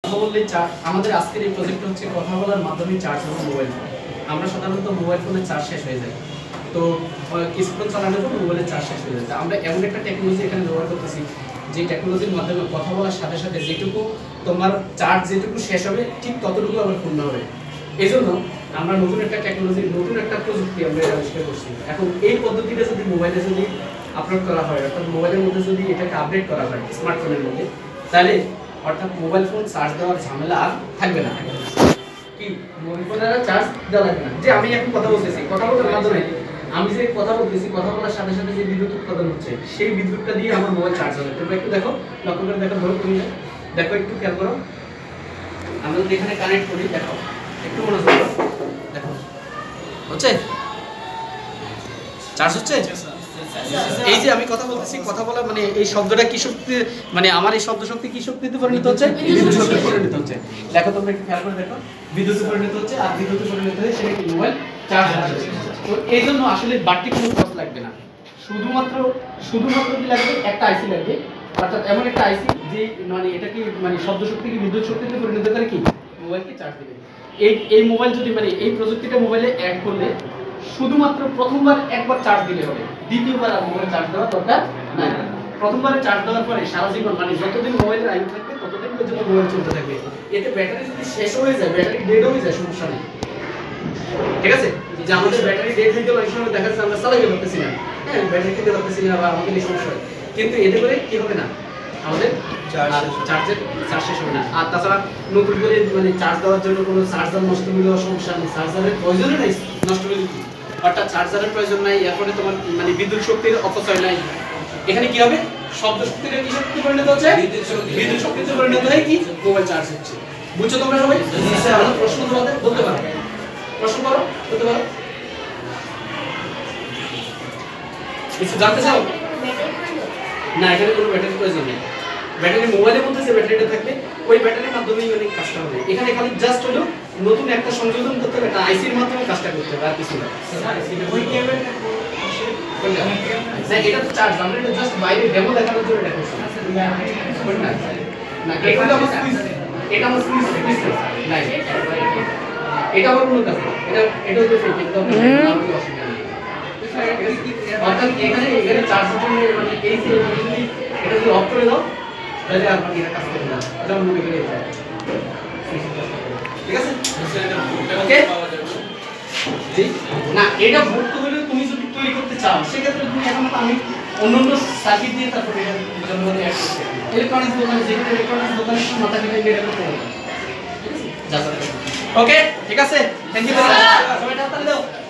বললে আমাদের আজকের এই প্রজেক্ট হচ্ছে কথা বলার মাধ্যমে চার্জ হবে মোবাইল ফোন। আমরা সাধারণত মোবাইল ফোনের চার্জ শেষ হয়ে যায়, তো কিছুক্ষণ চালানোর পর মোবাইলের চার্জ শেষ হয়ে যায়। আমরা এমন একটা টেকনোলজি এখানে ব্যবহার করতেছি যে টেকনোলজির মাধ্যমে কথা বলার সাথে সাথে যেটুকু তোমার চার্জ যেটুকু শেষ হবে ঠিক ততটুকু আবার পূর্ণ হবে। এই জন্য আমরা নতুন একটা টেকনোলজি, নতুন একটা প্রযুক্তি আমরা আবিষ্কার করছি। এখন এই পদ্ধতিটা যদি মোবাইলে যদি আপলোড করা হয়, অর্থাৎ মোবাইলের মধ্যে যদি এটাকে আপডেট করা হয় স্মার্টফোনের মধ্যে, তাহলে অর্থাৎ মোবাইল ফোন চার্জ দেওয়ার ঝামেলা আর থাকবে না। কি মোবাইল ফোনের চার্জ দেওয়া লাগবে না। যে আমি এখন কথা বলতেছি, কথা বলার মাধ্যমে আমি যে কথা বলতেছি, কথা বলার সাথে সাথে যে বিদ্যুৎ উৎপাদন হচ্ছে সেই বিদ্যুৎটা দিয়ে আমার মোবাইল চার্জ হবে। তোমরা একটু দেখো, লক্ষ্য করে দেখো, ধরো তুমি দেখো, একটু খেয়াল করো। আমরা যদি এখানে কানেক্ট করি, দেখো একটু মনোযোগ দাও, দেখো হচ্ছে চার্জ হচ্ছে। এই যে আমি কথা বলতেছি, কথা বলা মানে এই শব্দটা কি শক্তি, মানে আমার এই শব্দ শক্তি কি শক্তিতে পরিণত হচ্ছে? বিদ্যুৎ শক্তিতে পরিণত হচ্ছে। দেখো তোমরা একটু খেয়াল করে দেখো, বিদ্যুৎে পরিণত হচ্ছে, আর বিদ্যুৎে পরিণত হয়ে সেটা কি মোবাইল চার্জ হচ্ছে। তো এই জন্য আসলে বাড়তি কোনো খরচ লাগবে না, শুধুমাত্র কি লাগবে? একটা আইসি লাগবে, অর্থাৎ এমন একটা আইসি যে মানে এটা কি মানে শব্দ শক্তিকে বিদ্যুৎ শক্তিতে পরিণত করে কি মোবাইলকে চার্জ দেবে। এই মোবাইল যদি মানে এই প্রযুক্তিটা মোবাইলে অ্যাড করলে শুধুমাত্র প্রথমবার একবার চার্জ দিলে হবে, দ্বিতীয়বার আর মোবাইল চার্জ দেওয়ার দরকার নাই। প্রথমবারে চার্জ দেওয়ার পরে সারা জীবন মানে যতদিন মোবাইলের আয়ু থাকবে ততদিন পর্যন্ত মোবাইল চলতে থাকবে। এতে ব্যাটারি যদি শেষ হয়ে যায়, ব্যাটারি ডেড হয়ে যায়, সমস্যা নেই। ঠিক আছে, যে আমাদের ব্যাটারি ডেড হয়ে গেল, এই সময় দেখা যাচ্ছে আমরা চালাতে পারতেছি না, হ্যাঁ ব্যাটারি কিনতে পারতেছি না, বা আমাদের এই সমস্যা হয়। কিন্তু এতে করে কি হবে না, আমাদের চার্জের চার্জ শেষ হবে না। আর তাছাড়া নতুন করে মানে চার্জ দেওয়ার জন্য কোনো চার্জার নষ্ট হয়ে যাওয়ার সমস্যা নেই, চার্জারের প্রয়োজনই নাই নষ্ট হয়ে, অর্থাৎ চার্জারের প্রয়োজন নাই। এরপরে তোমার মানে বিদ্যুৎ শক্তির অপচয় নাই। এখানে কি হবে, শব্দ শক্তির কি শক্তি পরিণত হচ্ছে? বিদ্যুৎ শক্তিতে পরিণত হয়ে কি মোবাইল চার্জ হচ্ছে। বুঝছো তোমরা সবাই? প্রশ্ন তোমাদের বলতে পারো, প্রশ্ন করো, বলতে পারো, কিছু জানতে চাও? না, এখানে কোনো ব্যাটারির প্রয়োজন নেই। ব্যাটারি মোবাইলের মধ্যে যে ব্যাটারিটা থাকবে ওই ব্যাটারির মাধ্যমেই মানে কাজটা হবে। এখানে খালি জাস্ট হলো নতুন একটা সংযোজন করতে হবে, একটা আইসির মাধ্যমে কাজটা করতে হবে, আর কিছু না। ওই কেবলটা না, এটা তো চার্জ, আমরা এটা জাস্ট বাইরে ডেমো দেখানোর জন্য এটা করছি। না না, এটা আমার সুইচ, এটা আমার সুইচ না, এটা আমার কোনো কাজ না, এটা হচ্ছে ফেক, এটা তো অসুবিধা নেই। অর্থাৎ এখানে চার্জের জন্য মানে এই যে এটা যদি অফ করে দাও তাহলে আর বাকি এটা কাজ করবে না, এটা অন্য দিকে নিয়ে যায়। ঠিক আছে, ওকে জি না, এটা ভর্তি হলে তুমি যদি তৈরি করতে চাও সেক্ষেত্রে তুমি এখন আমি অন্যান্য সার্কিট দিয়ে তারপরে জন্য অ্যাড করতে ইলেকট্রনিক্স দোকানে, যেখানে ইলেকট্রনিক্স দোকানে মাথা কেটে এটা করতে হবে। ওকে ঠিক আছে, থ্যাংক ইউ, সবাই হাততালি দাও।